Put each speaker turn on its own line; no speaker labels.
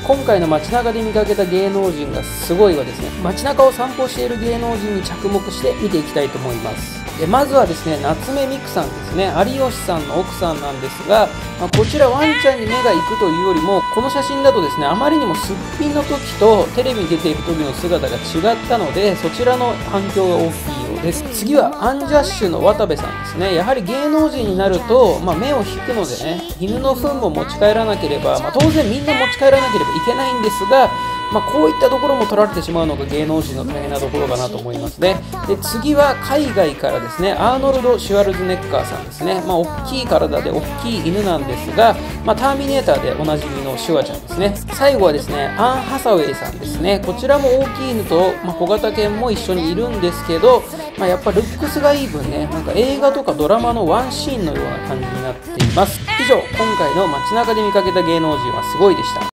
今回の街中で見かけた芸能人がすごいはですね、街中を散歩している芸能人に着目して見ていきたいと思います。でまずはですね、夏目みくさんですね、有吉さんの奥さんなんですが、こちらワンちゃんに目が行くというよりも、この写真だとですね、あまりにもすっぴんの時とテレビに出ている時の姿が違ったので、そちらの反響が大きいようです。次はアンジャッシュの渡部さんですね。やはり芸能人になると、目を引くのでね、犬の糞も持ち帰らなければ、当然みんな持ち帰らなければいけないんですが、こういったところも取られてしまうのが芸能人の大変なところかなと思いますね。で次は海外からですね、アーノルド・シュワルズネッカーさんですね。大きい体で大きい犬なんですが、ターミネーターでおなじみのシュワちゃんですね。最後はですね、アン・ハサウェイさんですね。こちらも大きい犬と、小型犬も一緒にいるんですけど、やっぱルックスがいい分ね、映画とかドラマのワンシーンのような感じになっています。以上、今回の街中で見かけた芸能人はすごいでした。